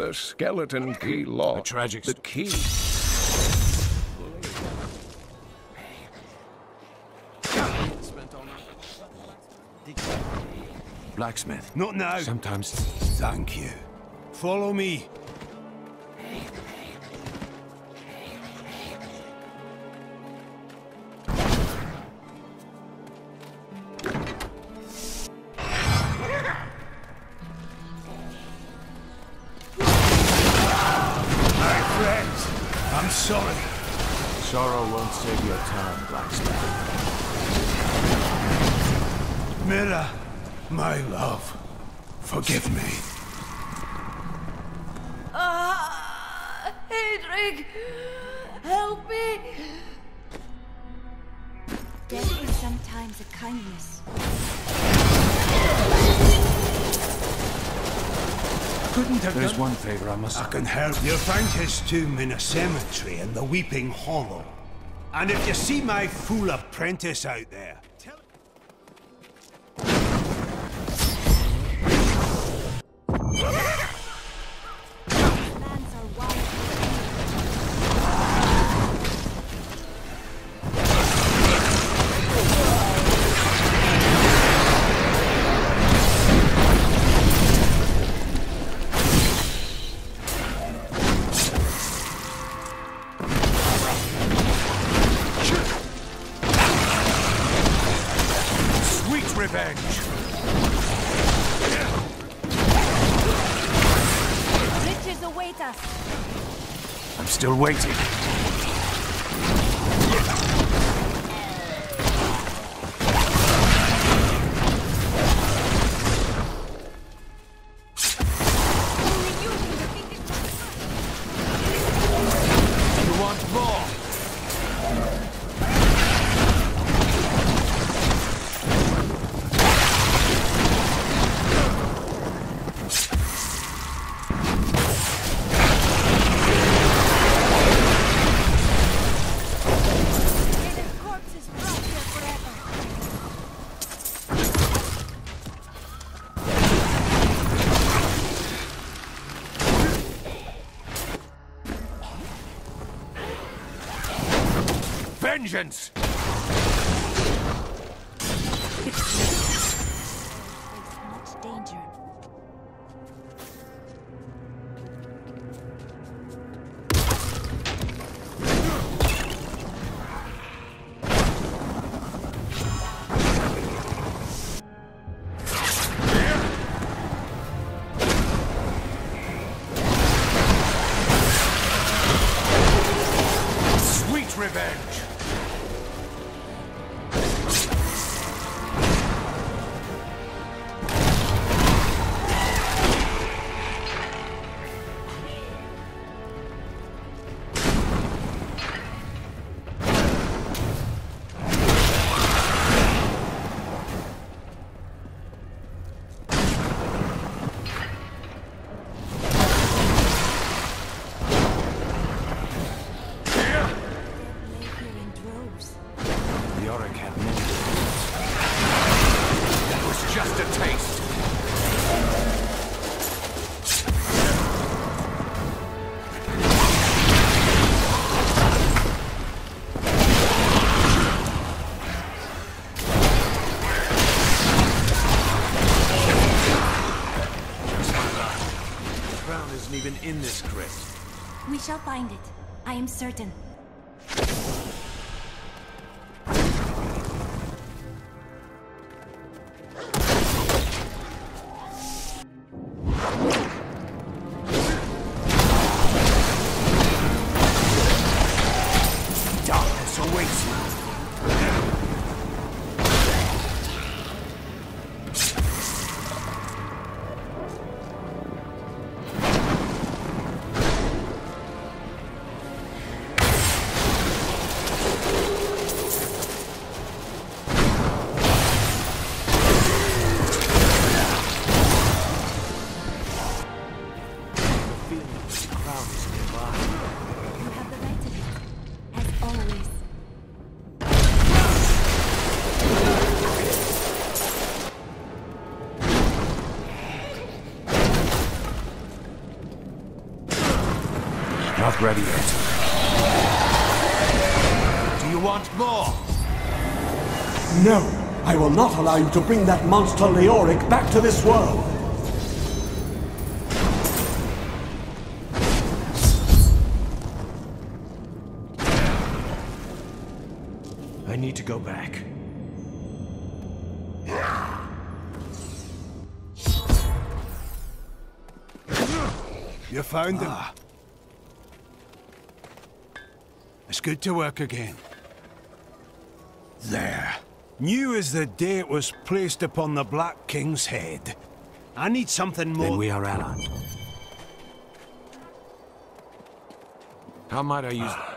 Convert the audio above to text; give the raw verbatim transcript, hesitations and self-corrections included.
The skeleton key lock. A tragic The key. Blacksmith. Not now. Sometimes. Thank you. Follow me. My friends, I'm sorry. Sorrow won't save your time, Blacksmith. Mira, my love, forgive me. Ah, Hedrig, help me. Death is sometimes a kindness. Couldn't have There's done... one favor I must... I can help. You'll find his tomb in a cemetery in the Weeping Hollow. And if you see my fool apprentice out there, tell Lands are wild. Sweet revenge! Riches await us. I'm still waiting. You want more? Vengeance! Much danger. Sweet revenge! Yorick had many. That was just a taste. Just my luck. The crown isn't even in this crypt. We shall find it. I am certain. Darkness awaits you. Not ready yet. Do you want more? No! I will not allow you to bring that monster Leoric back to this world! I need to go back. You found him. It's good to work again. There. New as the day it was placed upon the Black King's head. I need something more. Then we are allied. How might I use...